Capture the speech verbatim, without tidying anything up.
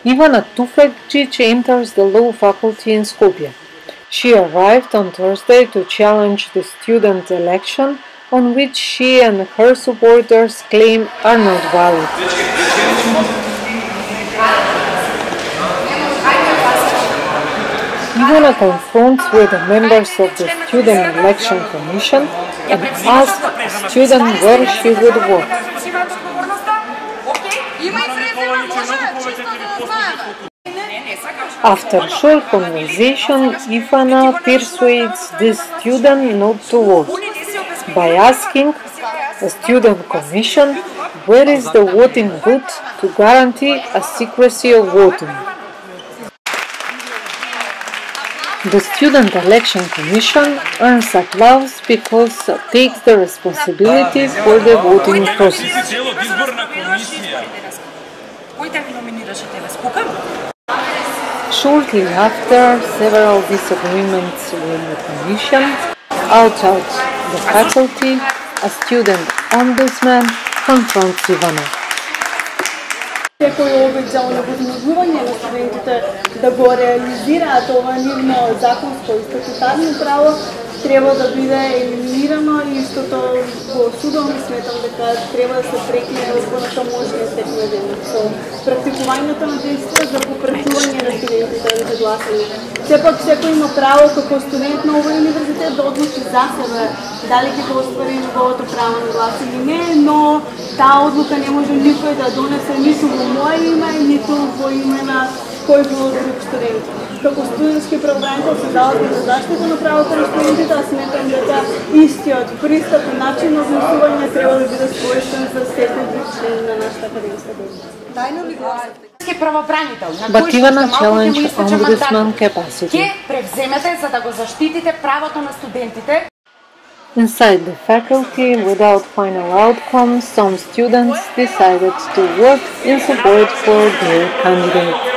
Ivana Tufekcic enters the law faculty in Skopje. She arrived on Thursday to challenge the student election, on which she and her supporters claim are not valid. Ivana confronts with the members of the Student Election Commission and asks a student where she would vote. After a short conversation, Ivana persuades the student not to vote by asking the student commission where is the voting booth to guarantee a secrecy of voting. The Student Election Commission earns applause because it takes the responsibility for the voting process. Shortly after, several disagreements with the Commission, outside the faculty, a student ombudsman confronts Ivana. Кој обича оневозможување на студентите да го реализираат ова нивно законско и статутарно право треба да биде елиминирано и истото во судовно сметам дека треба да се прекине понатамошниот тек на денот со практикувањето на дејства за попратување на студентите за гласање. Сепак секој има право како студент на овој универзитет да одлучи за себе дали ќе го оствари неговото право на глас или не, но таа одлука не може никој да донесе ниту во моје име, ниту во име на кој било друг студент. Како студентски правобранител се залазам за заштита на правото на студентите, а сметам дека истиот пристап и начин на гласување треба да биде својствен за секој друг член на нашата академска дейност. Тајно ли гласате? Правобранител, на But Ivana challenged ombudsman capacity. Ќе превземете за да го заштитите правото на студентите. Inside the faculty, without final outcome, some students decided to vote in support for their candidate.